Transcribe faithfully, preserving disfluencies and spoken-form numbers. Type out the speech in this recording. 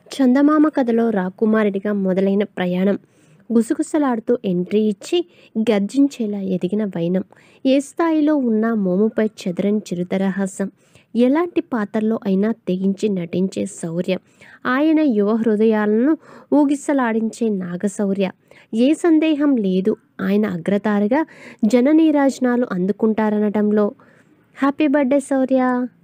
చందమామ కథలో రాకుమారుడిగా మొదలైన ప్రయాణం, గుసగుసలాడుతూ ఎంట్రీ ఇచ్చి గర్జించేలా ఎదిగిన వైనం, ఏ స్థాయిలో ఉన్నా మోముపై చెదరని చిరుదరహాసం, ఎలాంటి పాత్రలో అయినా తెగించి నటించే శౌర్యం, ఆయన యువ హృదయాలను ఊగిసలాడించే నాగశౌర్య. ఏ సందేహం లేదు, ఆయన అగ్రతారగా జననీరాజనాలు అందుకుంటారనటంలో. హ్యాపీ బర్త్డే శౌర్య.